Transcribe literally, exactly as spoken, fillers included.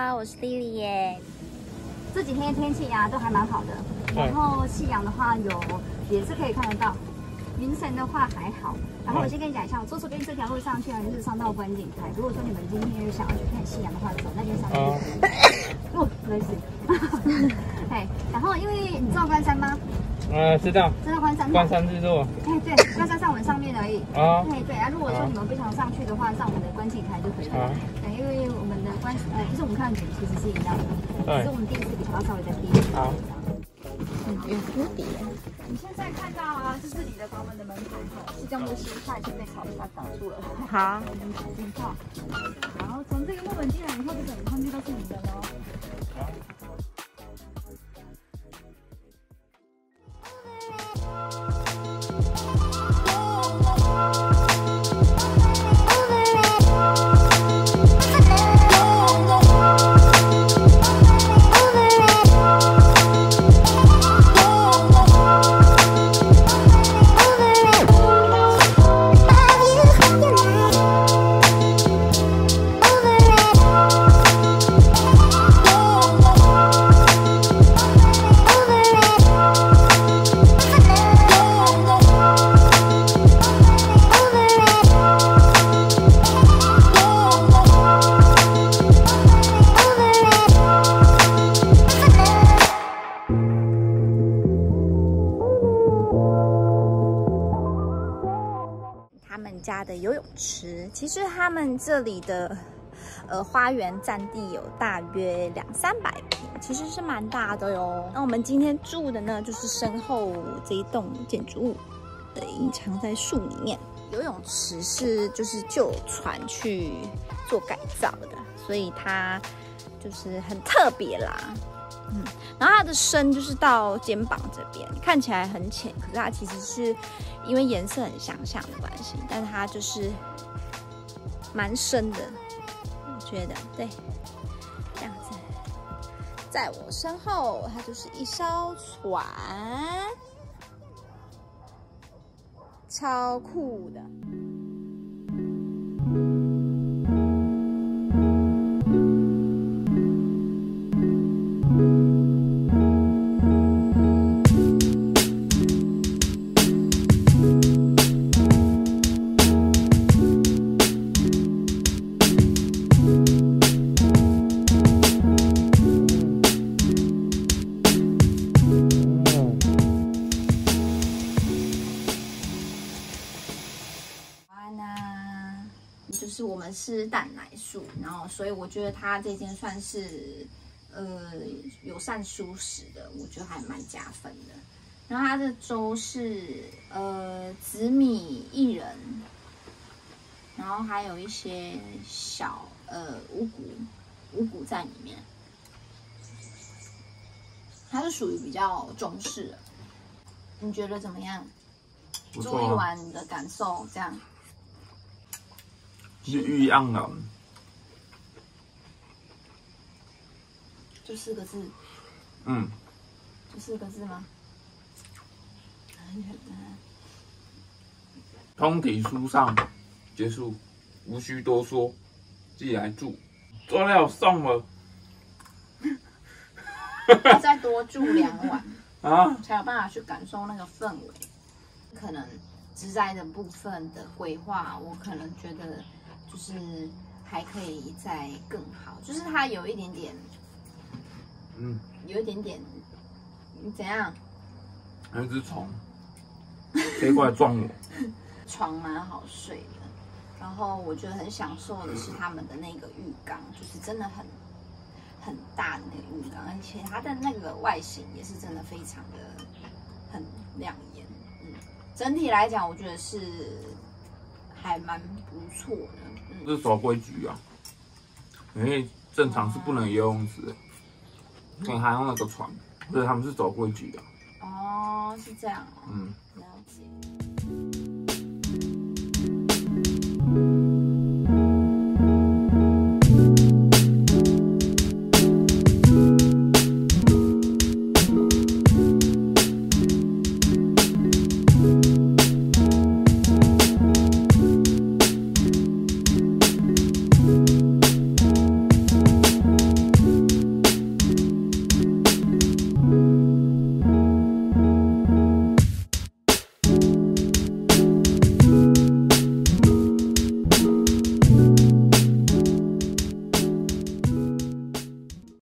好，我是 Lily 耶。 这几天天气啊都还蛮好的，然后夕阳的话有也是可以看得到，云层的话还好。然后我先跟你讲一下，我左手边这条路上去是上到观景台。如果说你们今天想要去看夕阳的话，走那边上面就可以。哦，没事。哎，然后因为你知道关山吗？ 呃，知道。 知道关山。 关山日落。 哎，对，关山上我们上面而已。啊。哎，对啊，如果说你们不想上去的话，上我们的观景台就可以了。对，因为我们的观呃，就是我们看景其实是一样的，只是我们第一次比它稍微再低一点。好。 嗯，有蝴蝶。 你现在看到啊，这是你的房门的门牌哈，是叫木心，它已经被草沙挡住了。 好。 我们进炮。然后从这个木门进来以后，这整个空间都是你的喽。好。 家的游泳池，其实他们这里的呃花园占地有大约两三百平，其实是蛮大的哟。那我们今天住的呢，就是身后这一栋建筑物，呃，隐藏在树里面。游泳池是就是旧船去做改造的，所以它就是很特别啦。嗯，然后它的深就是到肩膀这边，看起来很浅，可是它其实是因为颜色很相像的关系，但它就是蛮深的，我觉得对，这样子。在我身后，它就是一艘船，超酷的。就是我们是蛋奶树，然后所以我觉得它这间算是呃友善舒适的，我觉得还蛮加分的。然后它的粥是呃紫米薏仁，然后还有一些小呃五谷五谷在里面，它是属于比较中式的。你觉得怎么样？住一晚你的感受这样？ 是玉盎然， 就四个字。 嗯， 就四个字吗？ 通体舒畅，结束，无需多说，自己来住。做料送了， 要再多住两晚啊， 才有办法去感受那个氛围。可能植栽的部分的规划，我可能觉得。就是还可以再更好，就是它有一点点，嗯，有一点点，怎样？ 有一只虫飞过来撞我。 床蛮好睡的，然后我觉得很享受的是他们的那个浴缸，就是真的很很大的那个浴缸，而且它的那个外形也是真的非常的很亮眼。嗯，整体来讲，我觉得是还蛮不错的。 这是守规矩啊，因为正常是不能游泳池的，你还用那个船，所以他们是走规矩的。 哦，是这样哦。 嗯， 了解。